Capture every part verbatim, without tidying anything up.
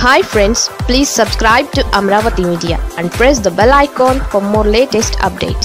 Hi friends, please subscribe to Amaravathi Media and press the bell icon for more latest updates.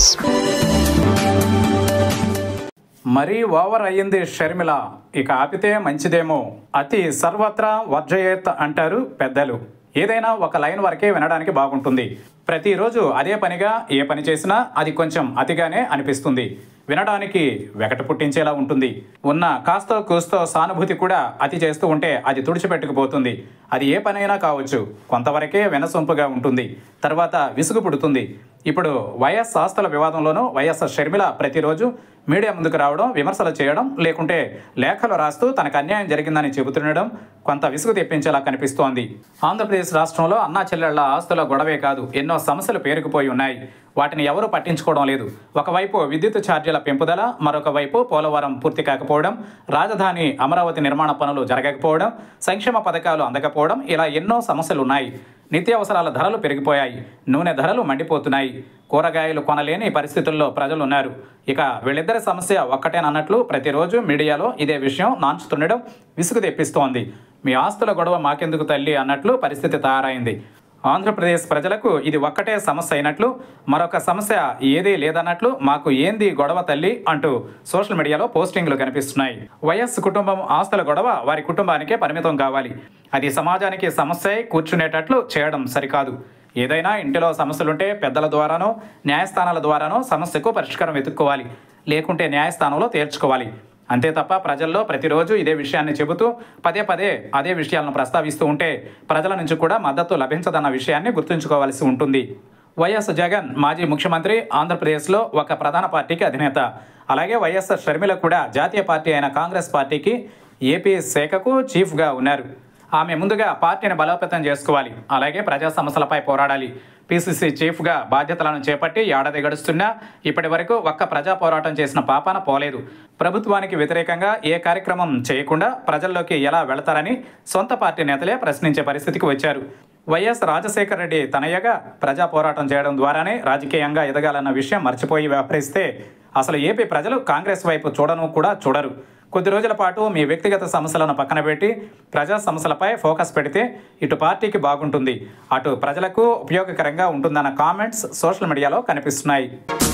మరీ over అయ్యింది షర్మిల, ఇక ఆపితే మంచిదేమో. అతి సర్వత్రా వర్జయేత్ అంటారు పెద్దలు. ఏదైనా ఒక లైన్ వరకే వినడానికి బాగుంటుంది. ప్రతిరోజు అదే పనిగా ఏ పని చేసినా అది కొంచెం అతిగానే అనిపిస్తుంది. వినడానికి వెకట పుట్టించేలా ఉంటుంది. ఉన్న కాస్తో కూస్తో సానుభూతి కూడా అతి చేస్తూ ఉంటే అది తుడిచిపెట్టుకుపోతుంది. అది ఏ పనైనా కావచ్చు, కొంతవరకే వినసొంపుగా ఉంటుంది, తర్వాత విసుగు పుడుతుంది. ఇప్పుడు వైఎస్ ఆస్తుల వివాదంలోనూ వైఎస్ షర్మిల ప్రతిరోజు మీడియా ముందుకు రావడం, విమర్శలు చేయడం, లేకుంటే లేఖలు రాస్తూ తనకు అన్యాయం జరిగిందని చెబుతుండడం కొంత విసుగు తెప్పించేలా కనిపిస్తోంది. ఆంధ్రప్రదేశ్ రాష్ట్రంలో అన్నా చెల్లెళ్ల ఆస్తుల గొడవే కాదు, ఎన్నో సమస్యలు పేరుకుపోయి ఉన్నాయి. వాటిని ఎవరూ పట్టించుకోవడం లేదు. ఒకవైపు విద్యుత్ ఛార్జీల పెంపుదల, మరొక వైపు పోలవరం పూర్తి కాకపోవడం, రాజధాని అమరావతి నిర్మాణ పనులు జరగకపోవడం, సంక్షేమ పథకాలు అందకపోవడం, ఇలా ఎన్నో సమస్యలు ఉన్నాయి. నిత్యావసరాల ధరలు పెరిగిపోయాయి, నూనె ధరలు మండిపోతున్నాయి, కూరగాయలు కొనలేని పరిస్థితుల్లో ప్రజలు ఉన్నారు. ఇక వీళ్ళిద్దరి సమస్య ఒక్కటేనన్నట్లు ప్రతిరోజు మీడియాలో ఇదే విషయం నాంచుతుండడం విసుగు తెప్పిస్తోంది. మీ ఆస్తుల గొడవ మాకెందుకు తల్లి అన్నట్లు పరిస్థితి తయారైంది. ఆంధ్రప్రదేశ్ ప్రజలకు ఇది ఒక్కటే సమస్య అయినట్లు, మరొక సమస్య ఏదీ లేదన్నట్లు మాకు ఏంది గొడవ తల్లి అంటూ సోషల్ మీడియాలో పోస్టింగ్లు కనిపిస్తున్నాయి. వైఎస్ కుటుంబం ఆస్తుల గొడవ వారి కుటుంబానికే పరిమితం కావాలి. అది సమాజానికి సమస్య కూర్చునేటట్లు చేయడం సరికాదు. ఏదైనా ఇంటిలో సమస్యలుంటే పెద్దల ద్వారానో న్యాయస్థానాల ద్వారానో సమస్యకు పరిష్కారం వెతుక్కోవాలి, లేకుంటే న్యాయస్థానంలో తేల్చుకోవాలి. అంతే తప్ప ప్రజల్లో ప్రతిరోజు ఇదే విషయాన్ని చెబుతూ పదే పదే అదే విషయాలను ప్రస్తావిస్తూ ఉంటే ప్రజల నుంచి కూడా మద్దతు లభించదన్న విషయాన్ని గుర్తుంచుకోవాల్సి ఉంటుంది. వైఎస్ జగన్ మాజీ ముఖ్యమంత్రి, ఆంధ్రప్రదేశ్లో ఒక ప్రధాన పార్టీకి అధినేత. అలాగే వైఎస్ షర్మిల కూడా జాతీయ పార్టీ అయిన కాంగ్రెస్ పార్టీకి ఏపీ శాఖకు చీఫ్గా ఉన్నారు. ఆమె ముందుగా పార్టీని బలోపేతం చేసుకోవాలి, అలాగే ప్రజా సమస్యలపై పోరాడాలి. పీసీసీ చీఫ్గా బాధ్యతలను చేపట్టి ఏడాది గడుస్తున్నా ఇప్పటి వరకు ఒక్క ప్రజా పోరాటం చేసిన పాపాన పోలేదు. ప్రభుత్వానికి వ్యతిరేకంగా ఏ కార్యక్రమం చేయకుండా ప్రజల్లోకి ఎలా వెళతారని సొంత పార్టీ నేతలే ప్రశ్నించే పరిస్థితికి వచ్చారు. వైఎస్ రాజశేఖర రెడ్డి తనయ్యగా ప్రజా పోరాటం చేయడం ద్వారానే రాజకీయంగా ఎదగాలన్న విషయం మర్చిపోయి వ్యవహరిస్తే అసలు ఏపీ ప్రజలు కాంగ్రెస్ వైపు చూడను కూడా చూడరు. కొద్ది రోజుల పాటు మీ వ్యక్తిగత సమస్యలను పక్కన పెట్టి ప్రజా సమస్యలపై ఫోకస్ పెడితే ఇటు పార్టీకి బాగుంటుంది, అటు ప్రజలకు ఉపయోగకరంగా ఉంటుందన్న కామెంట్స్ సోషల్ మీడియాలో కనిపిస్తున్నాయి.